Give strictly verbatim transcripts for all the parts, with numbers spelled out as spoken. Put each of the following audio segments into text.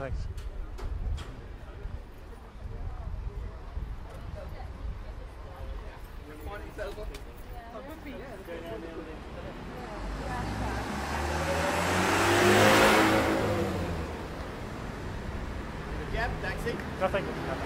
thanks. Cab, taxi? No, thank you. No.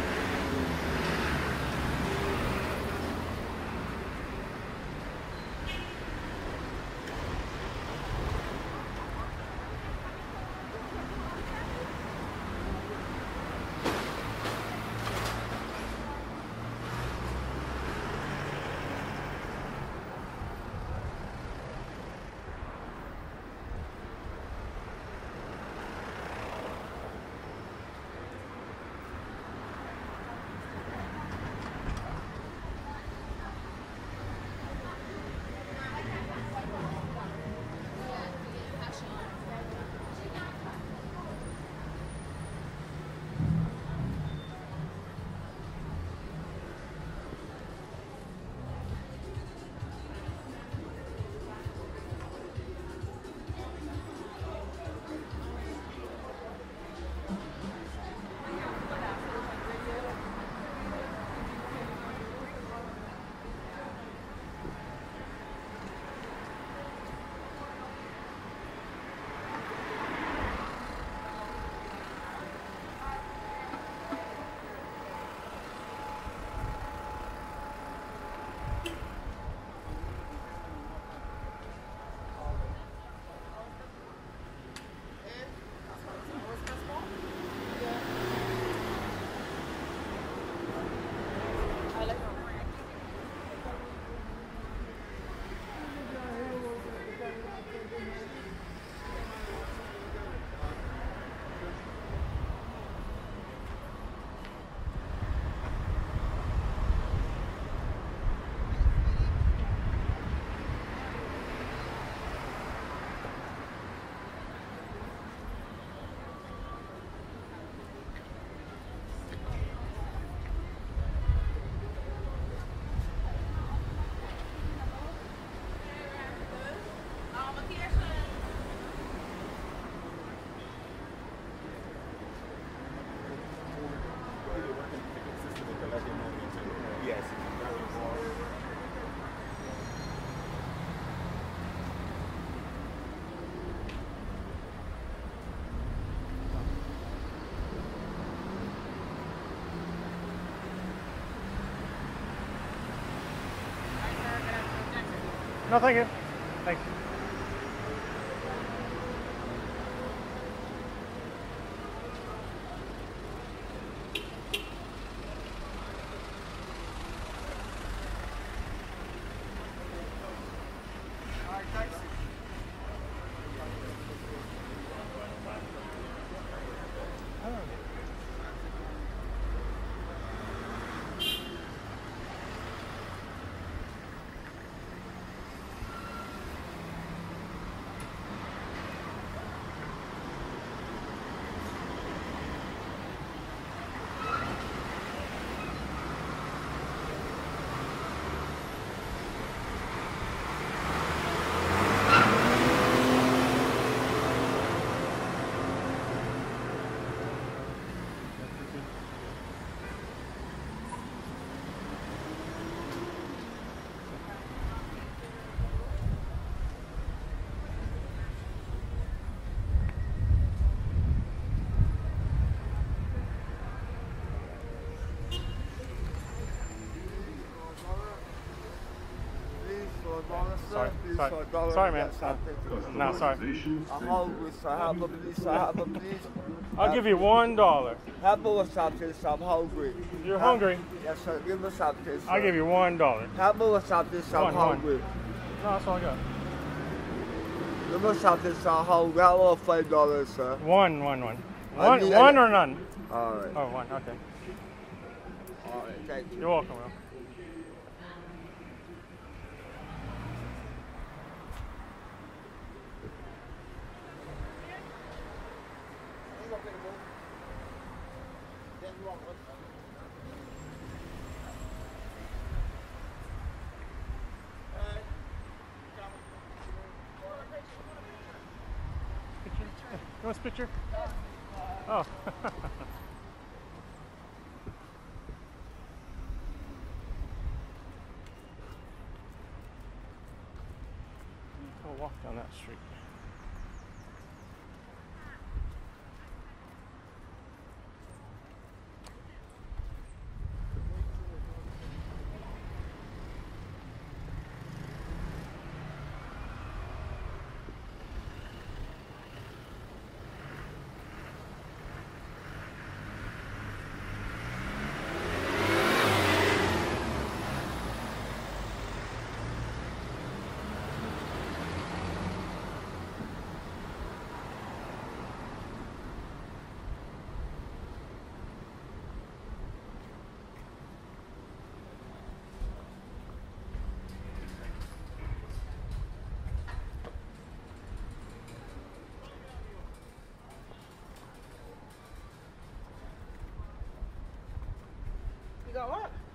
No, thank you. Thanks. Sorry, sorry, sorry, man. Uh, no, sorry. I'm hungry, so how about please, so how about please? I'll give you one dollar. How about something, so I'm hungry. You're hungry? Yes, sir. Give me something, sir. I'll give you one dollar. How about something, so I'm One, one. hungry. No, that's all I got. Give me something, so I'm hungry. I want five dollars, sir. One, one, one. I One, need- one or none? All right. Oh, one. Okay. All right. Thank you. You're welcome, Will. Picture? You want this picture? Oh. I'll walk down that street. You got what?